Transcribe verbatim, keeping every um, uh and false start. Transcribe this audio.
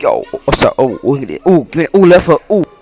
Yo, what's up? Oh, oh, give me that. Ooh, give me that. Ooh, left hook. Ooh.